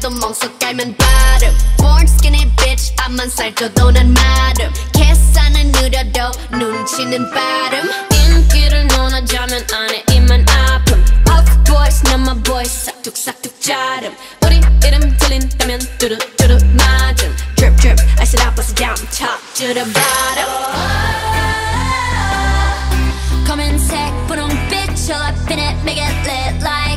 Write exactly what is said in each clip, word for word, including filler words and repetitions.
나도 멍석 깔면 바름 Born skinny bitch 앞만 살쪄도 난 마름 계산은 느려도 눈치는 빠름 인기를 논하자면 안에 입만 아픔 Of boys 난 my boys 싹둑싹둑 자름 우리 이름 들린다면 뚜루뚜루 맞음 Drip drip I said I bust it down top to the bottom 검은색 분홍빛 all up in it make it lit like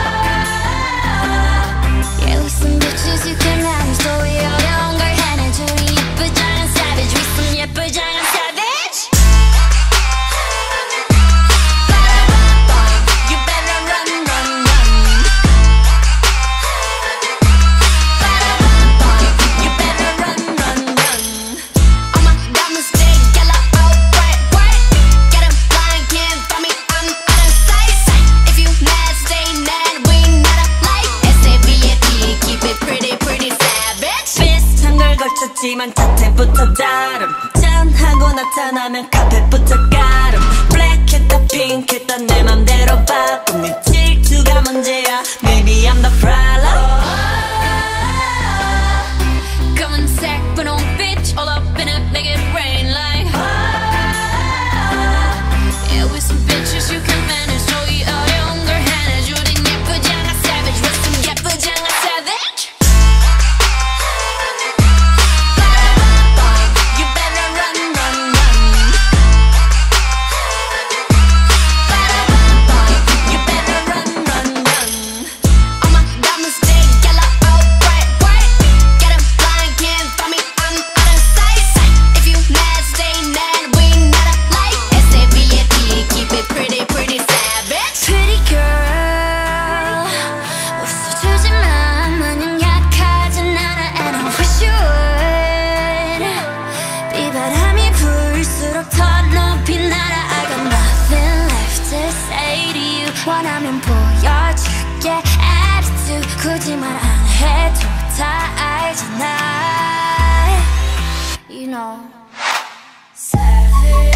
Yeah we some bitches you can manage 또 이 어려운 걸 해내줘 우리 예쁘장한 savage we some 예쁘장한 savage You better run run run You better run run run All my diamonds stay yellow oh bright bright Get 'em blind can't find me I'm out of sight If you mad stay mad we not alike S A V E T keep it pretty pretty savage 비슷한 걸 걸쳤지만 자태부터 다름 짠하고 나타나면 카펫부터 가름 블랙했다 핑크했다 내 맘대로 바꿈 네 질투가 문제야 Maybe I'm the problem 검은색 분홍빛 all up in it make it rain like Yeah with some bitches you can manage 또 이 어려운 걸 해내줘 우린 예쁘장한 savage with some 예쁘장한 savage You better run run run You better run run run All my diamonds stay yellow oh bright bright Get 'em blind can't find me I'm out of sight If you mad stay mad we not alike S A V E T keep it pretty pretty savage Pretty girl 웃어주지만 마냥 약하진 않아 And I wish you would 비바람이 불수록 더 높이 날아 I got nothing left to say to you 원하면 보여줄게 attitude 굳이 말 안 해도 다 알잖아 You know Savage